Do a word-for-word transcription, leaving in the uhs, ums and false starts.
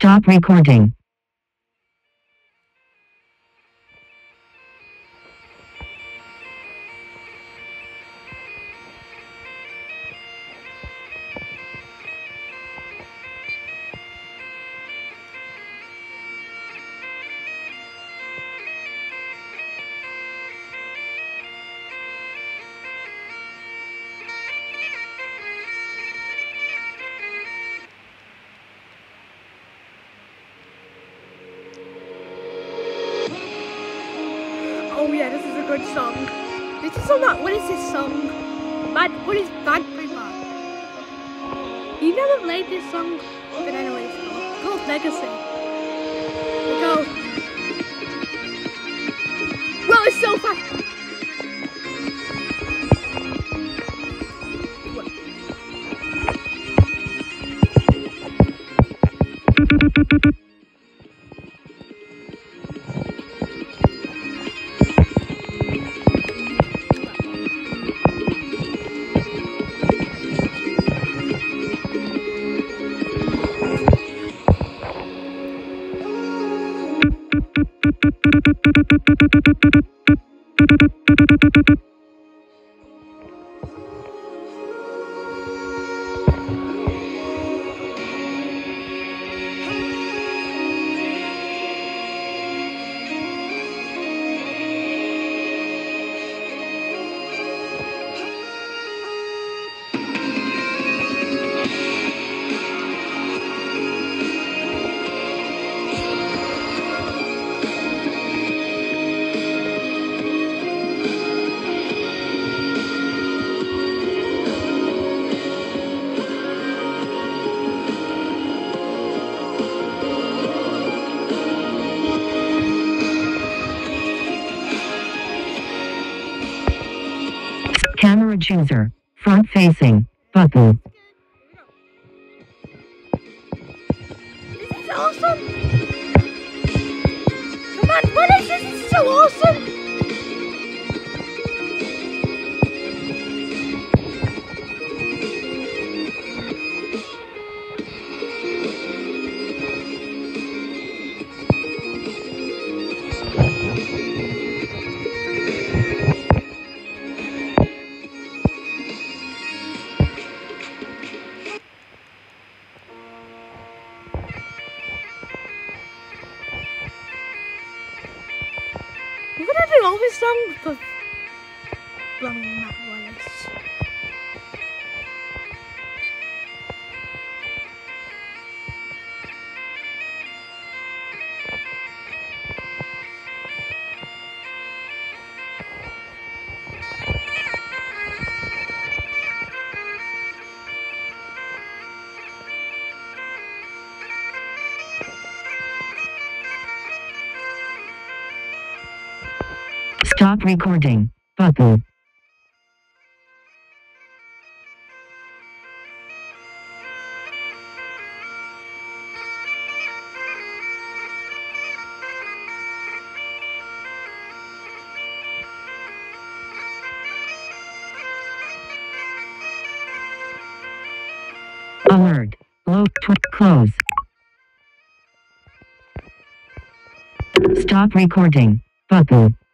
Stop recording. Oh yeah, this is a good song. This is song that, what is this song? Bad, what is Bad Paper? You never played this song, but I know what it's called. It's called Legacy. We go. Well, it's so fast. Camera chooser, front facing, button. This is awesome! Come on, what is this? This is so awesome! We're gonna do all this song for blowing Matt Wallace. Stop recording, button. Alert, low, tw close. Stop recording, button.